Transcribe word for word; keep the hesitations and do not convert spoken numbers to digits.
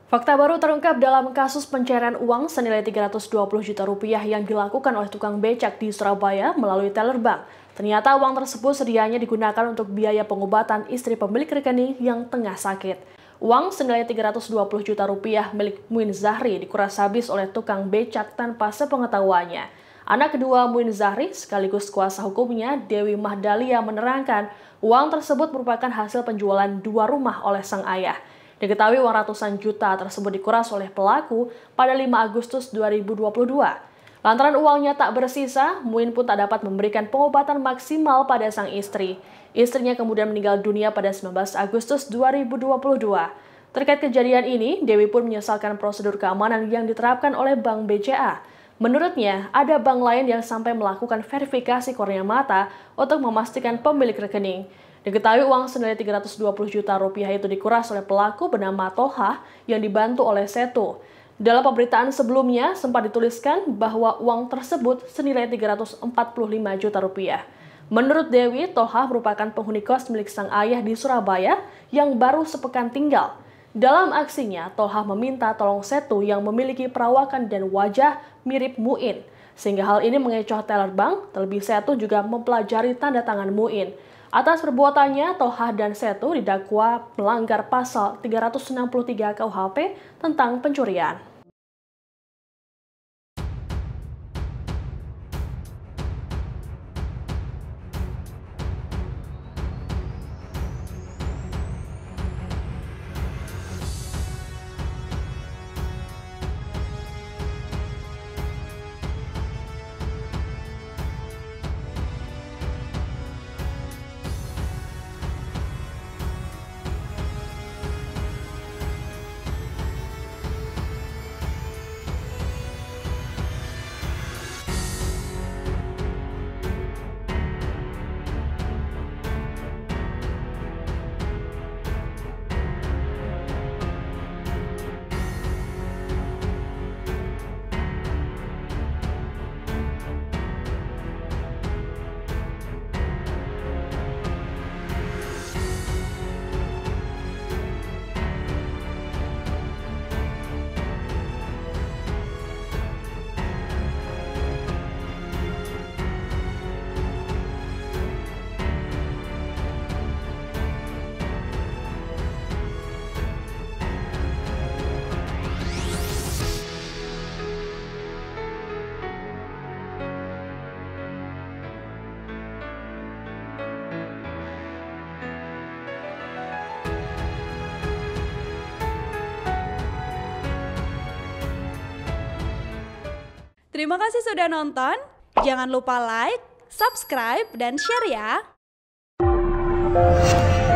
Fakta baru terungkap dalam kasus pencairan uang senilai tiga ratus dua puluh juta rupiah yang dilakukan oleh tukang becak di Surabaya melalui teller bank. Ternyata uang tersebut sedianya digunakan untuk biaya pengobatan istri pemilik rekening yang tengah sakit. Uang senilai tiga ratus dua puluh juta rupiah milik Muin Zahri dikuras habis oleh tukang becak tanpa sepengetahuannya. Anak kedua Muin Zahri sekaligus kuasa hukumnya Dewi Mahdalia menerangkan uang tersebut merupakan hasil penjualan dua rumah oleh sang ayah. Diketahui uang ratusan juta tersebut dikuras oleh pelaku pada lima Agustus dua ribu dua puluh dua. Lantaran uangnya tak bersisa, Muin pun tak dapat memberikan pengobatan maksimal pada sang istri. Istrinya kemudian meninggal dunia pada sembilan belas Agustus dua ribu dua puluh dua. Terkait kejadian ini, Dewi pun menyesalkan prosedur keamanan yang diterapkan oleh Bank B C A. Menurutnya, ada bank lain yang sampai melakukan verifikasi kornea mata untuk memastikan pemilik rekening. Diketahui uang senilai tiga ratus dua puluh juta rupiah itu dikuras oleh pelaku bernama Toha yang dibantu oleh Seto. Dalam pemberitaan sebelumnya sempat dituliskan bahwa uang tersebut senilai tiga ratus empat puluh lima juta rupiah. Menurut Dewi, Toha merupakan penghuni kos milik sang ayah di Surabaya yang baru sepekan tinggal. Dalam aksinya, Toha meminta tolong Seto yang memiliki perawakan dan wajah mirip Muin. Sehingga hal ini mengecoh teller bank, terlebih Seto juga mempelajari tanda tangan Muin. Atas perbuatannya, Toha dan Seto didakwa melanggar pasal tiga ratus enam puluh tiga K U H P tentang pencurian. Terima kasih sudah nonton. Jangan lupa like, subscribe, dan share ya.